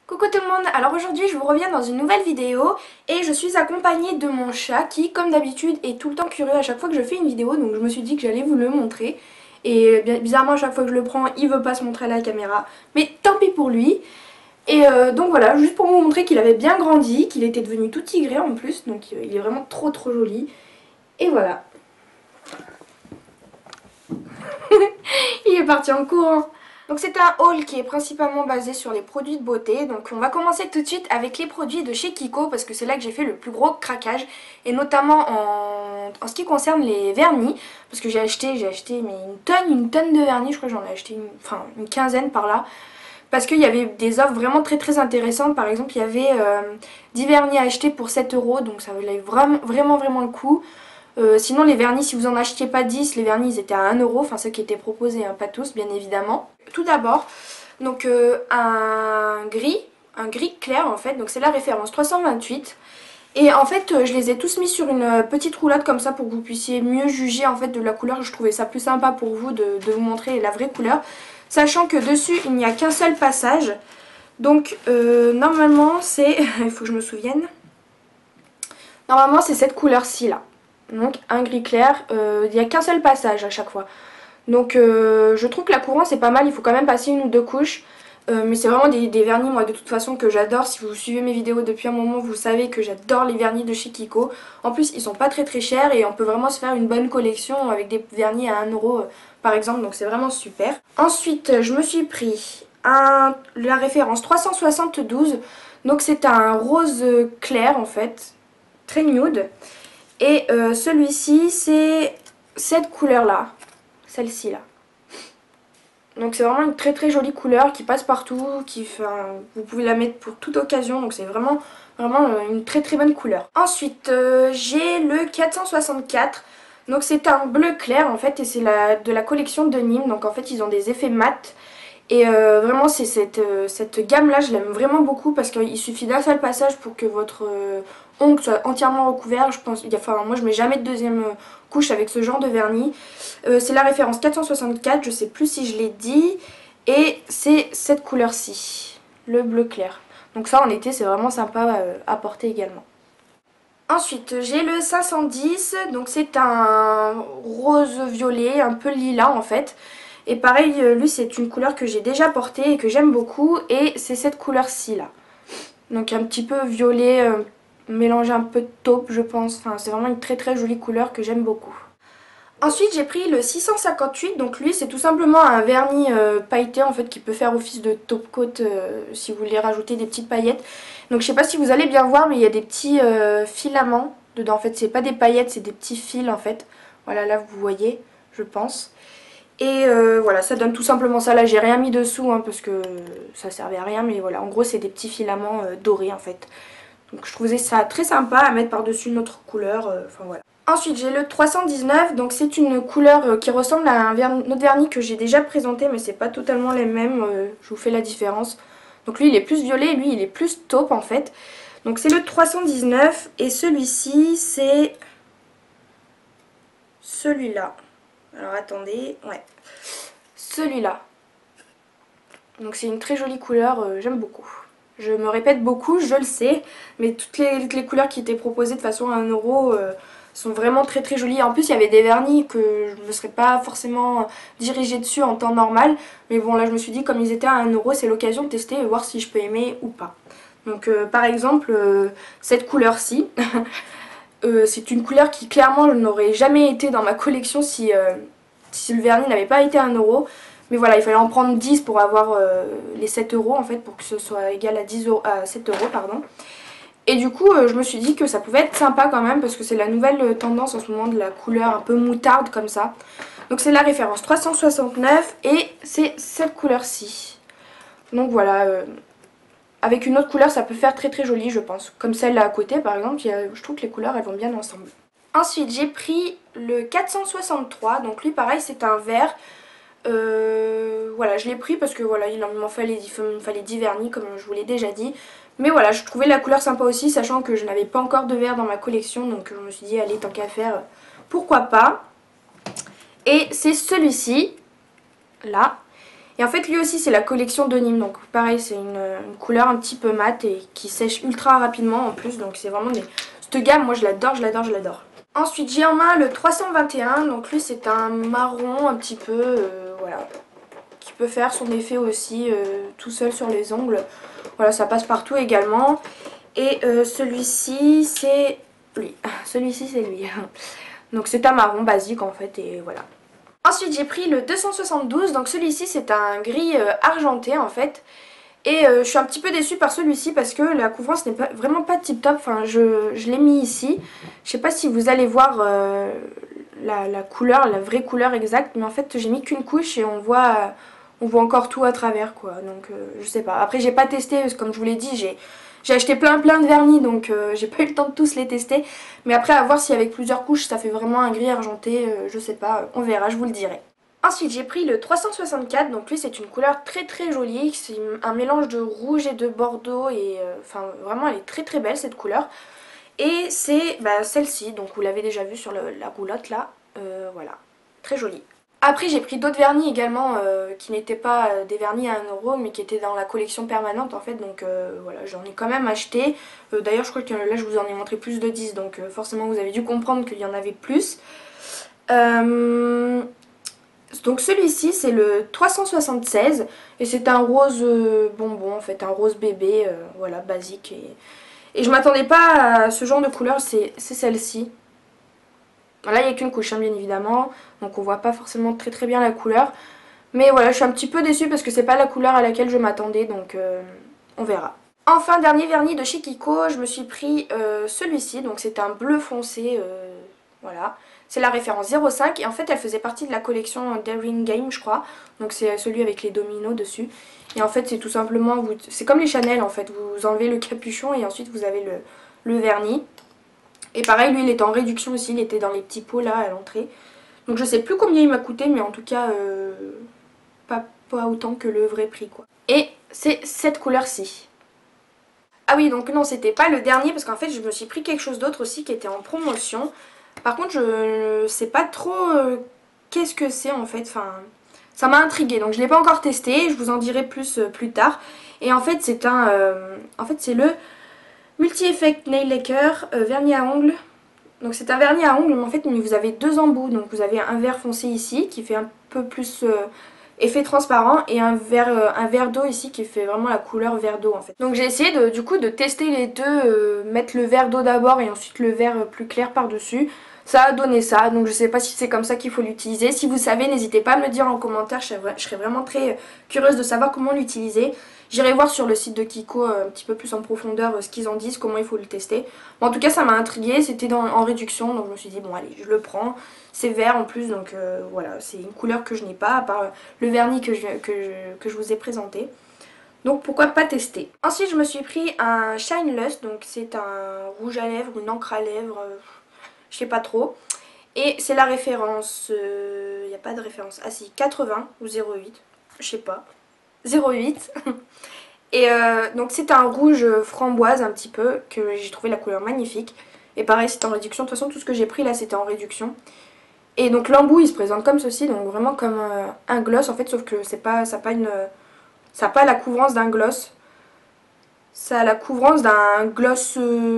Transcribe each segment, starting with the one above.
Coucou tout le monde, alors aujourd'hui je vous reviens dans une nouvelle vidéo et je suis accompagnée de mon chat qui comme d'habitude est tout le temps curieux à chaque fois que je fais une vidéo, donc je me suis dit que j'allais vous le montrer et bizarrement à chaque fois que je le prends il veut pas se montrer à la caméra, mais tant pis pour lui. Et donc voilà, juste pour vous montrer qu'il avait bien grandi, qu'il était devenu tout tigré en plus, donc il est vraiment trop joli. Et voilà. Il est parti en courant. Donc c'est un haul qui est principalement basé sur les produits de beauté. Donc on va commencer tout de suite avec les produits de chez Kiko parce que c'est là que j'ai fait le plus gros craquage. Et notamment en ce qui concerne les vernis. Parce que j'ai acheté mais une tonne de vernis. Je crois que j'en ai acheté une quinzaine par là. Parce qu'il y avait des offres vraiment très intéressantes. Par exemple il y avait 10 vernis à acheter pour 7 euros. Donc ça valait vraiment le coup. Sinon les vernis, si vous en achetiez pas 10, les vernis ils étaient à 1 euro, enfin ceux qui étaient proposés, hein, pas tous bien évidemment. Tout d'abord, donc un gris clair en fait, donc c'est la référence 328. Et en fait je les ai tous mis sur une petite roulotte comme ça pour que vous puissiez mieux juger en fait de la couleur. Je trouvais ça plus sympa pour vous de vous montrer la vraie couleur. Sachant que dessus il n'y a qu'un seul passage. Donc normalement c'est, il faut que je me souvienne, normalement c'est cette couleur-ci là. Donc un gris clair, il n'y a qu'un seul passage à chaque fois. Donc je trouve que la courant c'est pas mal, il faut quand même passer une ou deux couches. Mais c'est vraiment des vernis moi de toute façon que j'adore. Si vous suivez mes vidéos depuis un moment vous savez que j'adore les vernis de chez Kiko. En plus ils sont pas très chers et on peut vraiment se faire une bonne collection avec des vernis à 1 euro par exemple. Donc c'est vraiment super. Ensuite je me suis pris la référence 372. Donc c'est un rose clair en fait, très nude. Et celui-ci c'est cette couleur là, celle-ci là. Donc c'est vraiment une très jolie couleur qui passe partout, vous pouvez la mettre pour toute occasion, donc c'est vraiment une très bonne couleur. Ensuite j'ai le 464, donc c'est un bleu clair en fait et c'est de la collection de Nîmes, donc en fait ils ont des effets mat. Et vraiment c'est cette gamme là je l'aime vraiment beaucoup parce qu'il suffit d'un seul passage pour que votre ongle soit entièrement recouvert. Je pense, moi je mets jamais de deuxième couche avec ce genre de vernis. C'est la référence 464, je sais plus si je l'ai dit. Et c'est cette couleur-ci, le bleu clair. Donc ça en été c'est vraiment sympa à porter également. Ensuite j'ai le 510, donc c'est un rose violet, un peu lilas en fait. Et pareil, lui c'est une couleur que j'ai déjà portée et que j'aime beaucoup. Et c'est cette couleur-ci là. Donc un petit peu violet, mélangé un peu de taupe je pense. Enfin c'est vraiment une très jolie couleur que j'aime beaucoup. Ensuite j'ai pris le 658, donc lui c'est tout simplement un vernis pailleté en fait qui peut faire office de top coat si vous voulez rajouter des petites paillettes. Donc je sais pas si vous allez bien voir mais il y a des petits filaments dedans, en fait c'est pas des paillettes c'est des petits fils en fait. Voilà là vous voyez je pense. Et voilà ça donne tout simplement ça, là j'ai rien mis dessous hein, parce que ça servait à rien mais voilà en gros c'est des petits filaments dorés en fait. Donc je trouvais ça très sympa à mettre par dessus une autre couleur, enfin voilà. Ensuite j'ai le 319, donc c'est une couleur qui ressemble à un autre vernis que j'ai déjà présenté mais c'est pas totalement les mêmes, je vous fais la différence. Donc lui il est plus violet, lui il est plus taupe en fait. Donc c'est le 319 et celui-ci c'est celui-là. Alors attendez, ouais, celui-là. Donc c'est une très jolie couleur, j'aime beaucoup. Je me répète beaucoup, je le sais, mais toutes les couleurs qui étaient proposées de façon à 1 euro sont vraiment très jolies. En plus il y avait des vernis que je ne me serais pas forcément dirigée dessus en temps normal. Mais bon là je me suis dit comme ils étaient à 1 euro c'est l'occasion de tester et voir si je peux aimer ou pas. Donc par exemple cette couleur-ci, c'est une couleur qui clairement n'aurait jamais été dans ma collection si le vernis n'avait pas été à 1 euro. Mais voilà, il fallait en prendre 10 pour avoir les 7 euros en fait, pour que ce soit égal à, 10 euros, à 7 euros. Pardon. Et du coup, je me suis dit que ça pouvait être sympa quand même, parce que c'est la nouvelle tendance en ce moment de la couleur un peu moutarde comme ça. Donc c'est la référence 369 et c'est cette couleur-ci. Donc voilà, avec une autre couleur ça peut faire très joli je pense. Comme celle là à côté par exemple, je trouve que les couleurs elles vont bien ensemble. Ensuite j'ai pris le 463, donc lui pareil c'est un vert. Voilà, je l'ai pris parce que voilà, il me fallait 10 vernis comme je vous l'ai déjà dit. Mais voilà, je trouvais la couleur sympa aussi, sachant que je n'avais pas encore de vert dans ma collection. Donc je me suis dit, allez, tant qu'à faire, pourquoi pas. Et c'est celui-ci, là. Et en fait lui aussi c'est la collection de Nîmes, donc pareil c'est une couleur un petit peu mate et qui sèche ultra rapidement en plus, donc c'est vraiment des... Cette gamme moi je l'adore, je l'adore, je l'adore. Ensuite j'ai en main le 321, donc lui c'est un marron un petit peu, voilà, qui peut faire son effet aussi tout seul sur les ongles. Voilà, ça passe partout également. Et celui-ci c'est lui, celui-ci c'est lui. Donc c'est un marron basique en fait et voilà. Ensuite j'ai pris le 272, donc celui-ci c'est un gris argenté en fait. Et je suis un petit peu déçue par celui-ci parce que la couvrance n'est vraiment pas tip top. Enfin je l'ai mis ici. Je sais pas si vous allez voir la couleur, la vraie couleur exacte. Mais en fait j'ai mis qu'une couche et on voit encore tout à travers quoi. Donc je sais pas. Après j'ai pas testé parce que comme je vous l'ai dit j'ai acheté plein de vernis donc j'ai pas eu le temps de tous les tester. Mais après à voir si avec plusieurs couches ça fait vraiment un gris argenté. Je sais pas, on verra, je vous le dirai. Ensuite j'ai pris le 364, donc lui c'est une couleur très jolie, c'est un mélange de rouge et de bordeaux et enfin vraiment elle est très belle cette couleur. Et c'est celle-ci, donc vous l'avez déjà vu sur la roulotte là, voilà, très jolie. Après j'ai pris d'autres vernis également qui n'étaient pas des vernis à 1 € mais qui étaient dans la collection permanente en fait, donc voilà j'en ai quand même acheté. D'ailleurs je crois que là je vous en ai montré plus de 10 donc forcément vous avez dû comprendre qu'il y en avait plus. Donc celui-ci c'est le 376 et c'est un rose bonbon en fait, un rose bébé, voilà basique et je m'attendais pas à ce genre de couleur, c'est celle-ci. Là il n'y a qu'une couche hein, bien évidemment, donc on voit pas forcément très bien la couleur. Mais voilà je suis un petit peu déçue parce que c'est pas la couleur à laquelle je m'attendais donc on verra. Enfin dernier vernis de chez Kiko, je me suis pris celui-ci, donc c'est un bleu foncé, voilà. C'est la référence 05 et en fait elle faisait partie de la collection Daring Game je crois. Donc c'est celui avec les dominos dessus. Et en fait c'est tout simplement, c'est comme les Chanel en fait, vous enlevez le capuchon et ensuite vous avez le vernis. Et pareil lui il était en réduction aussi, il était dans les petits pots là à l'entrée. Donc je sais plus combien il m'a coûté mais en tout cas pas autant que le vrai prix quoi. Et c'est cette couleur-ci. Ah oui donc non c'était pas le dernier parce qu'en fait je me suis pris quelque chose d'autre aussi qui était en promotion. Par contre je ne sais pas trop qu'est-ce que c'est en fait, enfin ça m'a intriguée donc je l'ai pas encore testé, je vous en dirai plus plus tard. Et en fait c'est c'est le Multi-Effect Nail Lacquer vernis à ongles. Donc c'est un vernis à ongles mais en fait vous avez deux embouts, donc vous avez un vert foncé ici qui fait un peu plus effet transparent et un verre d'eau ici qui fait vraiment la couleur verre d'eau en fait. Donc j'ai essayé du coup de tester les deux, mettre le verre d'eau d'abord et ensuite le verre plus clair par dessus. Ça a donné ça, donc je sais pas si c'est comme ça qu'il faut l'utiliser. Si vous savez, n'hésitez pas à me le dire en commentaire, je serais vraiment très curieuse de savoir comment l'utiliser. J'irai voir sur le site de Kiko un petit peu plus en profondeur ce qu'ils en disent, comment il faut le tester. Bon, en tout cas ça m'a intriguée, c'était en réduction donc je me suis dit bon allez je le prends. C'est vert en plus donc voilà c'est une couleur que je n'ai pas à part le vernis que je vous ai présenté. Donc pourquoi pas tester. Ensuite je me suis pris un Shine Lust, donc c'est un rouge à lèvres, une encre à lèvres, je sais pas trop. Et c'est la référence, il n'y a pas de référence, ah si 80 ou 08, je sais pas, 08. Et donc c'est un rouge framboise un petit peu, que j'ai trouvé la couleur magnifique. Et pareil c'était en réduction, de toute façon tout ce que j'ai pris là c'était en réduction. Et donc l'embout il se présente comme ceci, donc vraiment comme un gloss en fait, sauf que c'est pas, ça n'a pas la couvrance d'un gloss. Ça a la couvrance d'un gloss...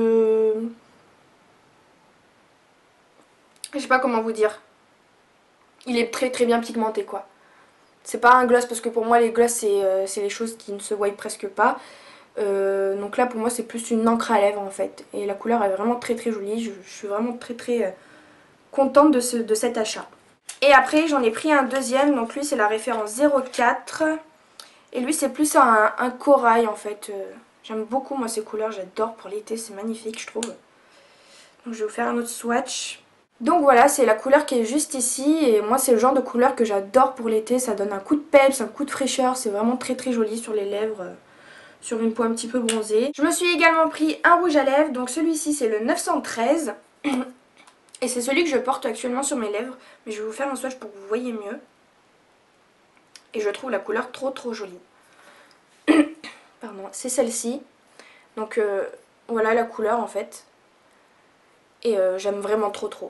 je sais pas comment vous dire. Il est très bien pigmenté quoi. C'est pas un gloss parce que pour moi les gloss c'est les choses qui ne se voient presque pas. Donc là pour moi c'est plus une encre à lèvres en fait. Et la couleur est vraiment très jolie. Je suis vraiment très contente de cet achat. Et après j'en ai pris un deuxième. Donc lui c'est la référence 04. Et lui c'est plus un corail en fait. J'aime beaucoup moi ces couleurs. J'adore pour l'été. C'est magnifique je trouve. Donc je vais vous faire un autre swatch. Donc voilà, c'est la couleur qui est juste ici et moi c'est le genre de couleur que j'adore pour l'été, ça donne un coup de peps, un coup de fraîcheur, c'est vraiment très joli sur les lèvres, sur une peau un petit peu bronzée. Je me suis également pris un rouge à lèvres, donc celui-ci c'est le 913 et c'est celui que je porte actuellement sur mes lèvres, mais je vais vous faire un swatch pour que vous voyez mieux. Et je trouve la couleur trop jolie. Pardon, c'est celle-ci, donc voilà la couleur en fait, et j'aime vraiment trop.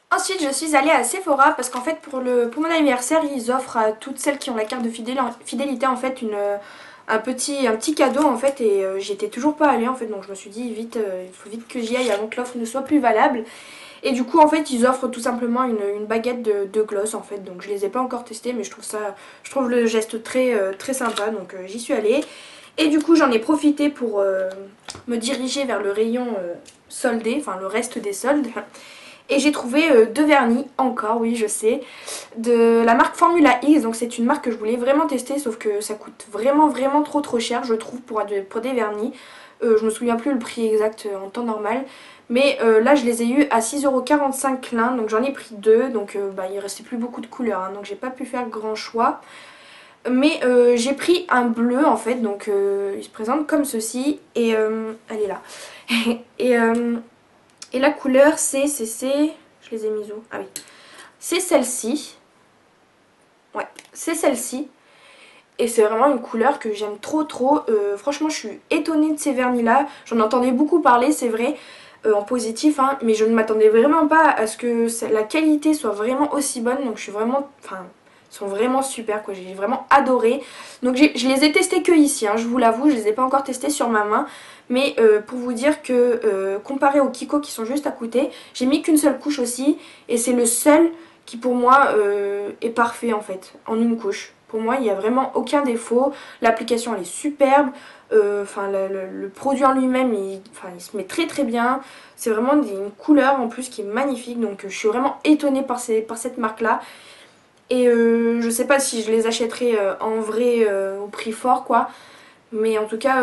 Ensuite je suis allée à Sephora parce qu'en fait pour mon anniversaire ils offrent à toutes celles qui ont la carte de fidélité en fait un petit cadeau en fait et j'y étais toujours pas allée en fait, donc je me suis dit vite il faut vite que j'y aille avant que l'offre ne soit plus valable. Et du coup en fait ils offrent tout simplement une baguette de gloss en fait, donc je les ai pas encore testées mais je trouve le geste très sympa, donc j'y suis allée. Et du coup j'en ai profité pour me diriger vers le rayon soldé, enfin le reste des soldes. Et j'ai trouvé deux vernis, encore, oui je sais, de la marque Formula X. Donc c'est une marque que je voulais vraiment tester, sauf que ça coûte vraiment trop cher je trouve pour des vernis. Je me souviens plus le prix exact en temps normal. Mais là je les ai eu à 6,45€ l'un, donc j'en ai pris deux. Donc il restait plus beaucoup de couleurs, hein, donc j'ai pas pu faire grand choix. Mais j'ai pris un bleu en fait, donc il se présente comme ceci. Et elle est là. et... Et la couleur je les ai mis où? Ah oui. C'est celle-ci. Ouais, c'est celle-ci. Et c'est vraiment une couleur que j'aime trop. Franchement, je suis étonnée de ces vernis-là. J'en entendais beaucoup parler, c'est vrai, en positif, hein, mais je ne m'attendais vraiment pas à ce que la qualité soit vraiment aussi bonne. Donc je suis vraiment... Enfin, ils sont vraiment super, quoi. J'ai vraiment adoré. Donc je les ai testés que ici, hein, je vous l'avoue. Je les ai pas encore testés sur ma main. Mais pour vous dire que comparé aux Kiko qui sont juste à côté, j'ai mis qu'une seule couche aussi. Et c'est le seul qui pour moi est parfait en fait, en une couche. Pour moi il n'y a vraiment aucun défaut. L'application elle est superbe. Enfin le produit en lui-même il se met très bien. C'est vraiment une couleur en plus qui est magnifique. Donc je suis vraiment étonnée par cette marque là. Et je sais pas si je les achèterai en vrai au prix fort quoi. Mais en tout cas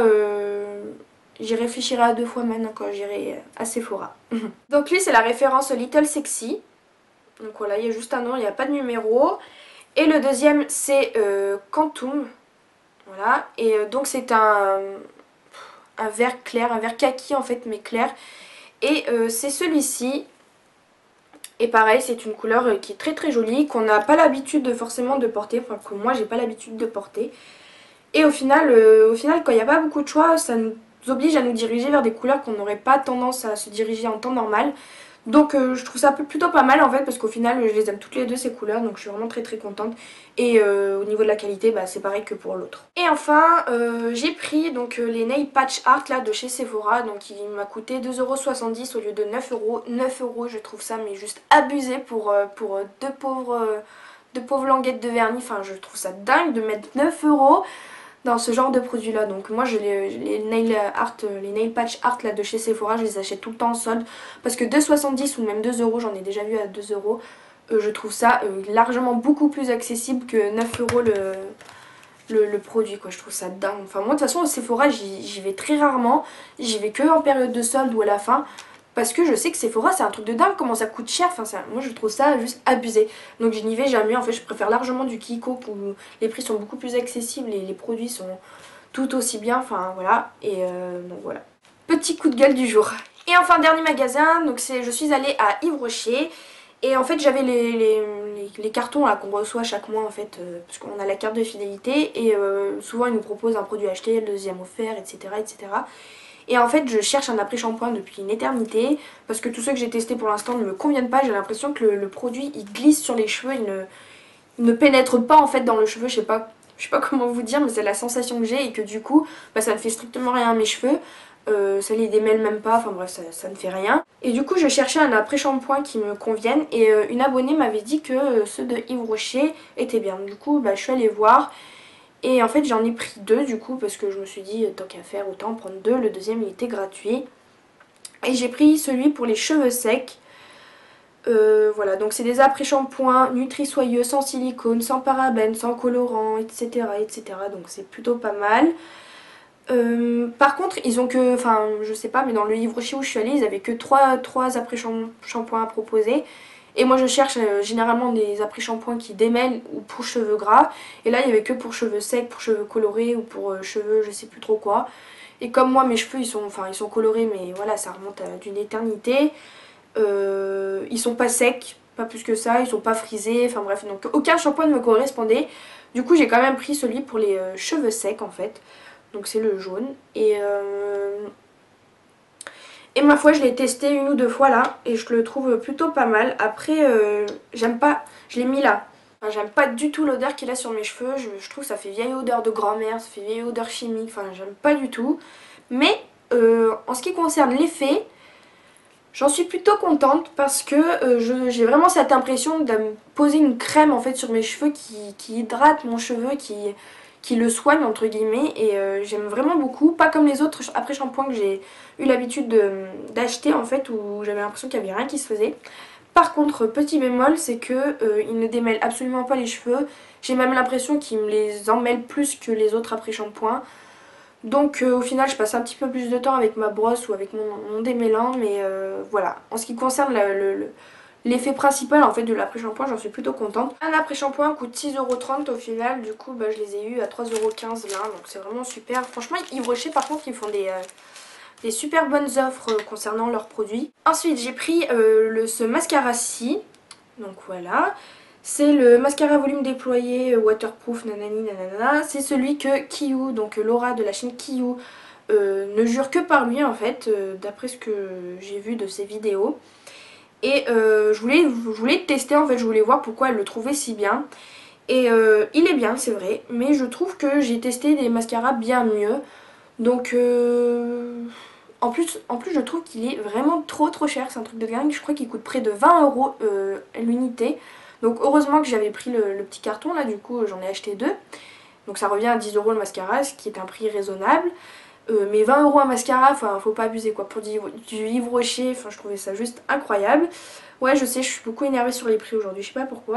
j'y réfléchirai à deux fois maintenant quand j'irai à Sephora. Donc lui c'est la référence Little Sexy. Donc voilà, il y a juste un nom, il n'y a pas de numéro. Et le deuxième c'est Quantum. Voilà, et donc c'est un vert clair, un vert kaki en fait mais clair. Et c'est celui-ci. Et pareil, c'est une couleur qui est très jolie, qu'on n'a pas l'habitude forcément de porter, enfin que moi j'ai pas l'habitude de porter. Et au final quand il n'y a pas beaucoup de choix, ça nous oblige à nous diriger vers des couleurs qu'on n'aurait pas tendance à se diriger en temps normal. Donc je trouve ça plutôt pas mal en fait, parce qu'au final je les aime toutes les deux ces couleurs, donc je suis vraiment très contente. Et au niveau de la qualité bah, c'est pareil que pour l'autre. Et enfin j'ai pris donc les Nail Patch Art là de chez Sephora, donc il m'a coûté 2,70€ au lieu de 9€. 9€ je trouve ça mais juste abusé pour deux pauvres languettes de vernis, enfin je trouve ça dingue de mettre 9€ dans ce genre de produit là. Donc moi les nail patch art là de chez Sephora, je les achète tout le temps en solde parce que 2,70€ ou même 2€, j'en ai déjà vu à 2€, je trouve ça largement beaucoup plus accessible que 9€ le produit quoi. Je trouve ça dingue. Enfin moi de toute façon au Sephora j'y vais très rarement, j'y vais que en période de solde ou à la fin. Parce que je sais que Sephora c'est un truc de dingue, comment ça coûte cher, enfin moi je trouve ça juste abusé. Donc je n'y vais jamais, en fait je préfère largement du Kiko où les prix sont beaucoup plus accessibles et les produits sont tout aussi bien, enfin voilà. Et donc voilà. Petit coup de gueule du jour. Et enfin dernier magasin, donc je suis allée à Yves Rocher. Et en fait j'avais les cartons là qu'on reçoit chaque mois en fait, parce qu'on a la carte de fidélité et souvent ils nous proposent un produit acheté, le deuxième offert, etc. Et en fait je cherche un après-shampoing depuis une éternité parce que tous ceux que j'ai testés pour l'instant ne me conviennent pas. J'ai l'impression que le produit il glisse sur les cheveux, il ne pénètre pas en fait dans le cheveu, je sais pas comment vous dire mais c'est la sensation que j'ai et que du coup bah, ça ne fait strictement rien à mes cheveux. Ça les démêle même pas, enfin bref ça ne fait rien. Et du coup je cherchais un après-shampoing qui me convienne et une abonnée m'avait dit que ceux de Yves Rocher étaient bien. Du coup bah, je suis allée voir. Et en fait j'en ai pris deux du coup parce que je me suis dit tant qu'à faire autant en prendre deux, le deuxième il était gratuit. Et j'ai pris celui pour les cheveux secs. Voilà, donc c'est des après-shampoings nutri-soyeux, sans silicone, sans parabènes, sans colorant, etc. Donc c'est plutôt pas mal. Par contre ils ont que, enfin je sais pas mais dans le Yves Rocher où je suis allée ils avaient que 3 après-shampoings à proposer. Et moi je cherche généralement des après-shampoings qui démêlent ou pour cheveux gras. Et là il y avait que pour cheveux secs, pour cheveux colorés ou pour cheveux je sais plus trop quoi. Et comme moi mes cheveux ils sont colorés mais voilà ça remonte à d'une éternité. Ils sont pas secs, pas plus que ça, ils sont pas frisés, enfin bref donc aucun shampoing ne me correspondait. Du coup j'ai quand même pris celui pour les cheveux secs en fait. Donc c'est le jaune. Et ma foi, je l'ai testé une ou deux fois là et je le trouve plutôt pas mal. Après, j'aime pas, je l'ai mis là. Enfin, j'aime pas du tout l'odeur qu'il a sur mes cheveux. Je trouve que ça fait vieille odeur de grand-mère, ça fait vieille odeur chimique. Enfin, j'aime pas du tout. Mais en ce qui concerne l'effet, j'en suis plutôt contente parce que j'ai vraiment cette impression de me poser une crème en fait sur mes cheveux qui hydrate mon cheveu, qui le soigne entre guillemets et j'aime vraiment beaucoup, pas comme les autres après-shampoings que j'ai eu l'habitude d'acheter en fait où j'avais l'impression qu'il n'y avait rien qui se faisait. Par contre, petit bémol, c'est que il ne démêle absolument pas les cheveux, j'ai même l'impression qu'il me les emmêle plus que les autres après-shampoings. Donc au final je passe un petit peu plus de temps avec ma brosse ou avec mon démêlant mais voilà. En ce qui concerne l'effet principal en fait de l'après-shampoing, j'en suis plutôt contente. Un après-shampoing coûte 6,30 € au final, du coup bah, je les ai eu à 3,15 € là, donc c'est vraiment super. Franchement Yves Rocher par contre ils font des super bonnes offres concernant leurs produits. Ensuite j'ai pris ce mascara-ci, donc voilà. C'est le mascara volume déployé waterproof nanani nanana. C'est celui que Kiyu, donc Laura de la chaîne Kiyu, ne jure que par lui en fait, d'après ce que j'ai vu de ses vidéos. Et je voulais le tester en fait, je voulais voir pourquoi elle le trouvait si bien. Et il est bien c'est vrai, mais je trouve que j'ai testé des mascaras bien mieux. Donc en plus je trouve qu'il est vraiment trop cher, c'est un truc de dingue. Je crois qu'il coûte près de 20 € l'unité. Donc heureusement que j'avais pris le petit carton là, du coup j'en ai acheté deux. Donc ça revient à 10 € le mascara, ce qui est un prix raisonnable. Mais 20 € un mascara, enfin faut pas abuser quoi, pour du Yves Rocher, enfin je trouvais ça juste incroyable. Ouais je sais, je suis beaucoup énervée sur les prix aujourd'hui, je sais pas pourquoi.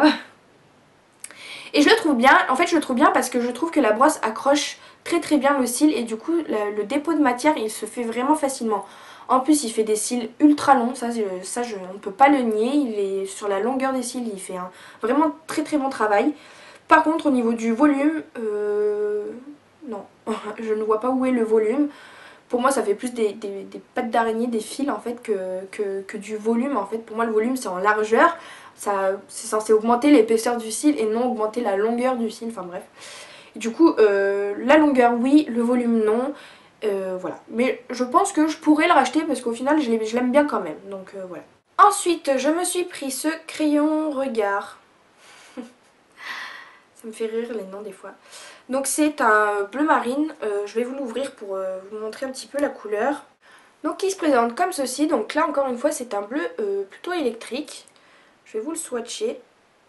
Et je le trouve bien, en fait je le trouve bien parce que je trouve que la brosse accroche très bien le cil et du coup le dépôt de matière il se fait vraiment facilement. En plus il fait des cils ultra longs, on ne peut pas le nier, il est sur la longueur des cils, il fait un vraiment très bon travail. Par contre au niveau du volume, non, je ne vois pas où est le volume. Pour moi ça fait plus des pattes d'araignée, des fils en fait que du volume en fait. Pour moi le volume c'est en largeur, c'est censé augmenter l'épaisseur du cil et non augmenter la longueur du cil, enfin bref. Et du coup la longueur oui, le volume non. Voilà, mais je pense que je pourrais le racheter parce qu'au final je l'aime bien quand même, donc voilà. Ensuite je me suis pris ce crayon regard. Ça me fait rire les noms des fois. Donc c'est un bleu marine, je vais vous l'ouvrir pour vous montrer un petit peu la couleur. Donc il se présente comme ceci, donc là encore une fois c'est un bleu plutôt électrique. Je vais vous le swatcher.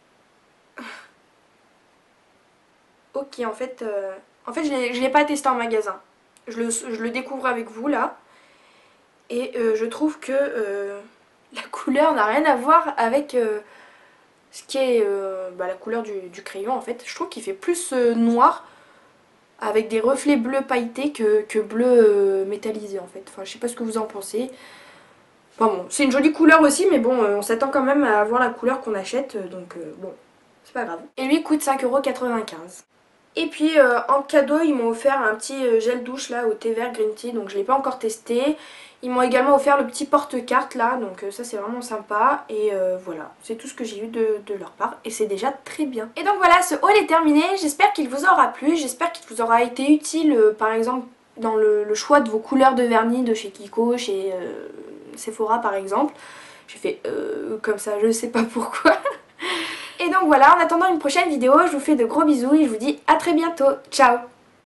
Ok en fait je ne l'ai pas testé en magasin. Je le découvre avec vous là. Et je trouve que la couleur n'a rien à voir avec ce qui est la couleur du crayon en fait. Je trouve qu'il fait plus noir avec des reflets bleus pailletés que bleu métallisé en fait. Enfin je sais pas ce que vous en pensez. Enfin bon, c'est une jolie couleur aussi mais bon on s'attend quand même à avoir la couleur qu'on achète donc bon, c'est pas grave. Et lui coûte 5,95 €. Et puis en cadeau ils m'ont offert un petit gel douche là au thé vert green tea, donc je l'ai pas encore testé. Ils m'ont également offert le petit porte-carte là, donc ça c'est vraiment sympa. Et voilà, c'est tout ce que j'ai eu de leur part et c'est déjà très bien. Et donc voilà, ce haul est terminé, j'espère qu'il vous aura plu, j'espère qu'il vous aura été utile par exemple dans le choix de vos couleurs de vernis de chez Kiko, chez Sephora par exemple. J'ai fait comme ça, je sais pas pourquoi. Et donc voilà, en attendant une prochaine vidéo, je vous fais de gros bisous et je vous dis à très bientôt. Ciao!